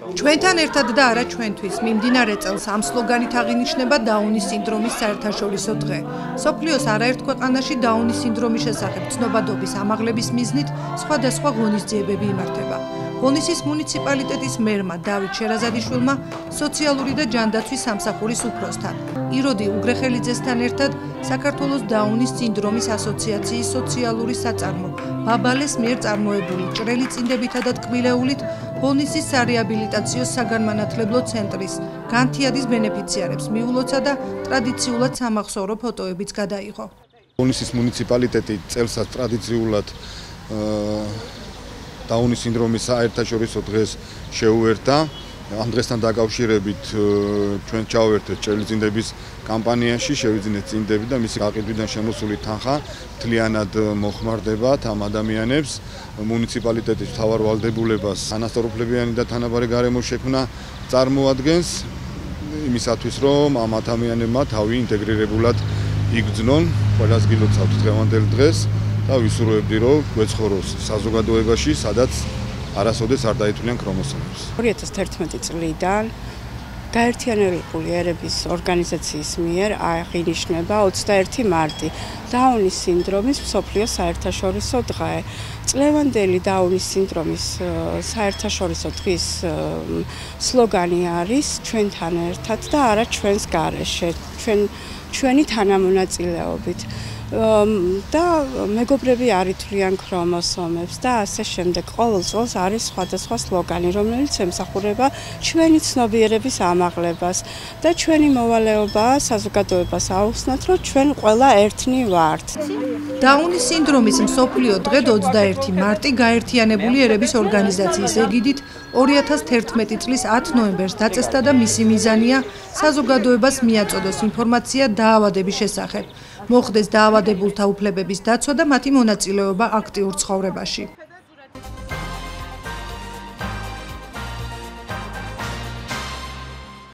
ჩვენთან ერთად და არა ჩვენთვის მიმდინარე წელს ამ სლოგანით აღინიშნება დაუნის სინდრომის საერთაშორისო დღე. სოფლიოს არაერთ ქვეყანაში დაუნის სინდრომის შესახებ ცნობადობის ამაღლების მიზნით სხვადასხვა ღონისძიებები იმართება. ღონისის მუნიციპალიტეტის მერმა დავით შერაზადიშვილმა სოციალური და ჯანდაცვის სამსახურის უფროსთან, იროდი უგრეხელიძესთან ერთად საქართველოს დაუნის სინდრომის ასოციაციის სოციალური საწარმო ბაბალეს მიერ წარმოებული ჭრელი წინდებითა და ტკბილეულით ღონისის სარეაბილიტაციო საგანმანათლებლო ცენტრის განთიადის ბენეფიციარებს მიულოცა და ტრადიციულად სამახსოვრო ფოტოებიც გადაიღო. ღონისის მუნიციპალიტეტი წელსაც ტრადიციულად დაუნის სინდრომის საერთაშორისო დღეს შეუერთდა. ამ დღესთან დაკავშირებით ჩვენ ჩავერთეთ ჭრელი წინდების კამპანიაში, შევიძინეთ წინდები და მისი გაყიდვიდან შემოსული თანხა მთლიანად მოხმარდებათ ამ ადამიანებს. მუნიციპალიტეტის მთავარვალდებულებას ანასწორუფლებიანი და თანაბარი გარემო შექმნა წარმოადგენს იმისათვის, რომ ამ ადამიანებმა თავი ინტეგრირებულად იგრძნონ. ყველას გილოცავთ დღევანდელ დღეს და ვისურვებდი, რომ გვეცხოვროს საზოგადოებაში, სადაც არასოდეს არ დაითვლიან ქრომოსომებს. 2011 წლიდან გაერთიანებული ერების ორგანიზაციის მიერ აღინიშნება 21 მარტი დაუნის სინდრომის მსოფლიო საერთაშორისო დღე. წლევანდელი დაუნის სინდრომის საერთაშორისო დღის სლოგანი არის ჩვენთან ერთად და არა ჩვენს გარეშე, ჩვენი თანამონაწილეობით. და მეგობრები არ ითვლიან ქრომოსომებს და ასე შემდეგ. ყოველ წელს არის სხვადასხვა სლოგანი, რომელიც ემსახურება ჩვენი ცნობიერების ამაღლებას და ჩვენი მოვალეობაა საზოგადოებას აუხსნათ, რომ ჩვენ ყველა ერთნი ვართ. დაუნის სინდრომის მსოფლიო დღე 21 მარტი გაერთიანებული ერების ორგანიზაციის ეგიდით 2011 წლის 10 ნოემბერს დაწესდა და მისი მიზანია საზოგადოებას მიაწოდოს ინფორმაცია დაავადების შესახებ. მოხდეს დაავადებულთა უფლებების დაცვა და მათი მონაწილეობა აქტიურ ცხოვრებაში.